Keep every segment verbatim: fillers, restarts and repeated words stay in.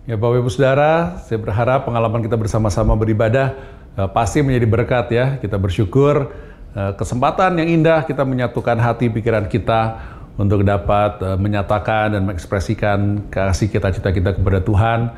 Ya Bapak Ibu Saudara, saya berharap pengalaman kita bersama-sama beribadah uh, pasti menjadi berkat ya. Kita bersyukur uh, kesempatan yang indah kita menyatukan hati pikiran kita untuk dapat uh, menyatakan dan mengekspresikan kasih kita, cita kita kepada Tuhan.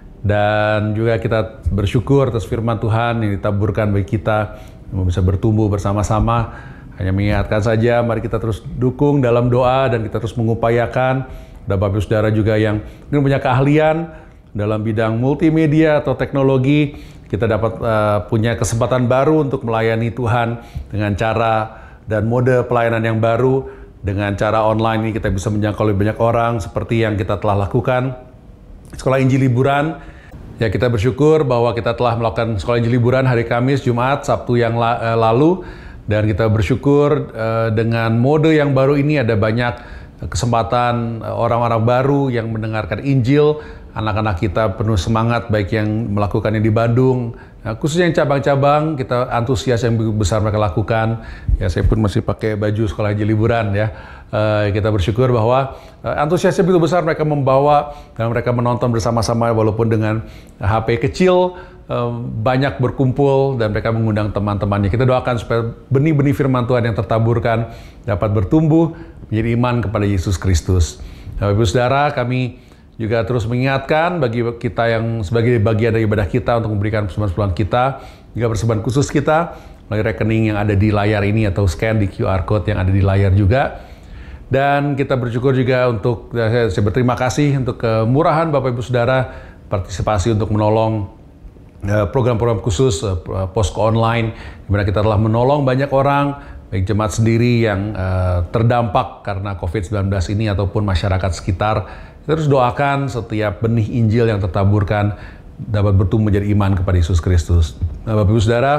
Dan juga kita bersyukur atas firman Tuhan yang ditaburkan bagi kita bisa bertumbuh bersama-sama. Hanya mengingatkan saja, mari kita terus dukung dalam doa dan kita terus mengupayakan. Ada Bapak Ibu Saudara juga yang mungkin punya keahlian dalam bidang multimedia atau teknologi, kita dapat uh, punya kesempatan baru untuk melayani Tuhan dengan cara dan mode pelayanan yang baru. Dengan cara online ini kita bisa menjangkau lebih banyak orang seperti yang kita telah lakukan. Sekolah Injil Liburan, ya kita bersyukur bahwa kita telah melakukan Sekolah Injil Liburan hari Kamis, Jumat, Sabtu yang la- lalu. Dan kita bersyukur uh, dengan mode yang baru ini ada banyak kesempatan uh, orang-orang baru yang mendengarkan Injil. Anak-anak kita penuh semangat, baik yang melakukannya di Bandung, nah, khususnya yang cabang-cabang, kita antusias yang begitu besar mereka lakukan. Ya, saya pun masih pakai baju Sekolah Injil Liburan ya. Uh, kita bersyukur bahwa uh, antusiasnya begitu besar mereka membawa dan mereka menonton bersama-sama walaupun dengan H P kecil, uh, banyak berkumpul dan mereka mengundang teman-temannya. Kita doakan supaya benih-benih firman Tuhan yang tertaburkan dapat bertumbuh menjadi iman kepada Yesus Kristus. Bapak Ibu Saudara, kami juga terus mengingatkan bagi kita yang sebagai bagian dari ibadah kita untuk memberikan persembahan kita, juga persembahan khusus kita melalui rekening yang ada di layar ini atau scan di Q R code yang ada di layar juga. Dan kita bersyukur juga untuk, saya berterima kasih untuk kemurahan Bapak Ibu Saudara, partisipasi untuk menolong program-program khusus Posko Online, di mana kita telah menolong banyak orang, baik jemaat sendiri yang terdampak karena covid sembilan belas ini ataupun masyarakat sekitar. Kita terus doakan setiap benih Injil yang tertaburkan dapat bertumbuh menjadi iman kepada Yesus Kristus. Nah, Bapak Ibu Saudara,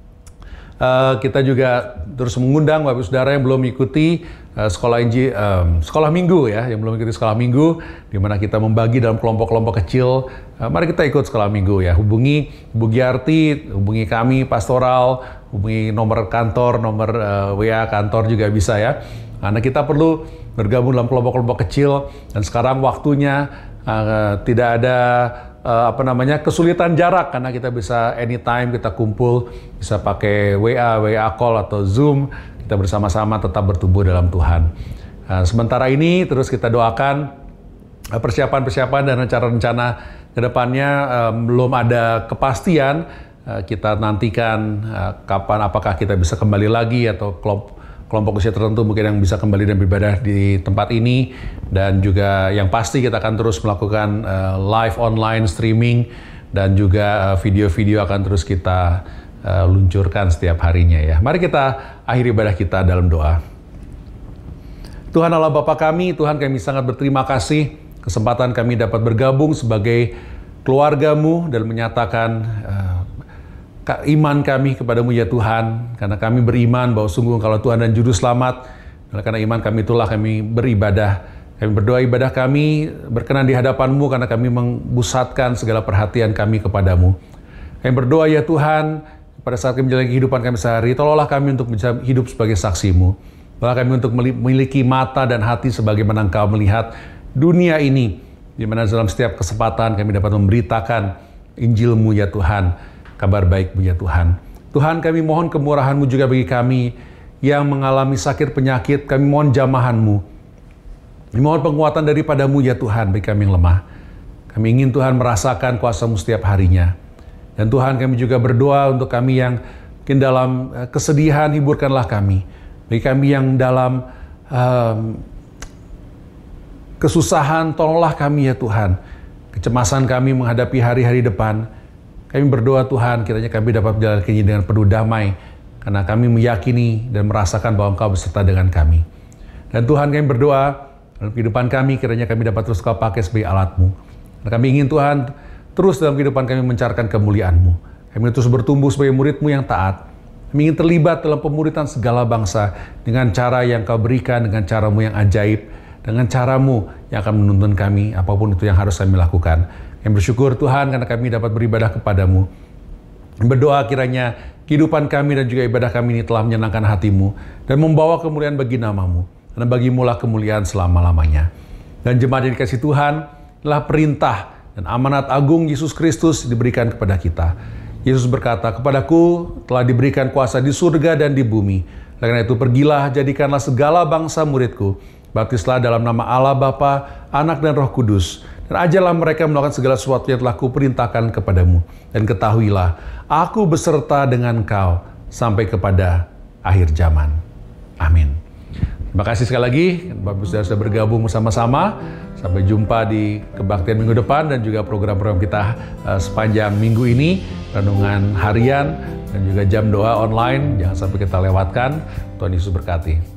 uh, kita juga terus mengundang Bapak Ibu Saudara yang belum mengikuti uh, sekolah Injil, um, sekolah Minggu ya, yang belum mengikuti sekolah Minggu, di mana kita membagi dalam kelompok-kelompok kecil. Uh, mari kita ikut sekolah Minggu ya. Hubungi Ibu Giarti, hubungi kami pastoral, hubungi nomor kantor, nomor uh, W A kantor juga bisa ya. Karena kita perlu bergabung dalam kelompok-kelompok kecil dan sekarang waktunya uh, tidak ada uh, apa namanya kesulitan jarak karena kita bisa anytime kita kumpul, bisa pakai W A, W A call atau Zoom, kita bersama-sama tetap bertumbuh dalam Tuhan. Uh, sementara ini terus kita doakan uh, persiapan-persiapan dan rencana-rencana ke depannya uh, belum ada kepastian. Uh, kita nantikan uh, kapan apakah kita bisa kembali lagi atau kelompok kelompok usia tertentu mungkin yang bisa kembali dan beribadah di tempat ini, dan juga yang pasti kita akan terus melakukan uh, live online streaming dan juga uh, video-video akan terus kita uh, luncurkan setiap harinya ya. Mari kita akhiri ibadah kita dalam doa. Tuhan Allah Bapa kami, Tuhan kami sangat berterima kasih kesempatan kami dapat bergabung sebagai keluarga-Mu dan menyatakan uh, iman kami kepadamu ya Tuhan, karena kami beriman bahwa sungguh Engkaulah Tuhan dan Juru Selamat. Karena iman kami itulah kami beribadah. Kami berdoa ibadah kami berkenan di hadapan-Mu karena kami membusatkan segala perhatian kami kepadamu. Kami berdoa ya Tuhan, pada saat kami menjalani kehidupan kami sehari, tolonglah kami untuk bisa hidup sebagai saksi-Mu. Tolonglah kami untuk memiliki mata dan hati sebagaimana Engkau melihat dunia ini, di mana dalam setiap kesempatan kami dapat memberitakan Injil-Mu ya Tuhan. Kabar baik punya Tuhan. Tuhan, kami mohon kemurahan-Mu juga bagi kami yang mengalami sakit penyakit. Kami mohon jamahan-Mu. Kami mohon penguatan daripada-Mu ya Tuhan bagi kami yang lemah. Kami ingin Tuhan merasakan kuasa-Mu setiap harinya. Dan Tuhan, kami juga berdoa untuk kami yang mungkin dalam kesedihan, hiburkanlah kami. Bagi kami yang dalam um, kesusahan, tolonglah kami ya Tuhan. Kecemasan kami menghadapi hari-hari depan. Kami berdoa Tuhan, kiranya kami dapat menjalankannya dengan penuh damai, karena kami meyakini dan merasakan bahwa Engkau beserta dengan kami. Dan Tuhan, kami berdoa dalam kehidupan kami, kiranya kami dapat terus Kau pakai sebagai alat-Mu. Dan kami ingin Tuhan, terus dalam kehidupan kami mencarkan kemuliaan-Mu. Kami terus bertumbuh sebagai murid-Mu yang taat. Kami ingin terlibat dalam pemuridan segala bangsa, dengan cara yang Kau berikan, dengan cara-Mu yang ajaib, dengan cara-Mu yang akan menuntun kami, apapun itu yang harus kami lakukan. Kami bersyukur Tuhan karena kami dapat beribadah kepadamu. Berdoa kiranya kehidupan kami dan juga ibadah kami ini telah menyenangkan hati-Mu dan membawa kemuliaan bagi nama-Mu. Karena bagi-Mu lah kemuliaan selama-lamanya. Dan jemaat yang dikasih Tuhan, adalah perintah dan amanat agung Yesus Kristus diberikan kepada kita. Yesus berkata, "Kepadaku telah diberikan kuasa di surga dan di bumi. Karena itu pergilah, jadikanlah segala bangsa muridku. Baptislah dalam nama Allah Bapa, Anak dan Roh Kudus. Dan ajarlah mereka melakukan segala sesuatu yang telah kuperintahkan kepadamu. Dan ketahuilah, aku beserta dengan kau sampai kepada akhir zaman." Amin. Terima kasih sekali lagi, Bapak Ibu sudah bergabung bersama-sama. Sampai jumpa di kebaktian minggu depan dan juga program-program kita uh, sepanjang minggu ini. Renungan harian dan juga jam doa online. Jangan sampai kita lewatkan. Tuhan Yesus berkati.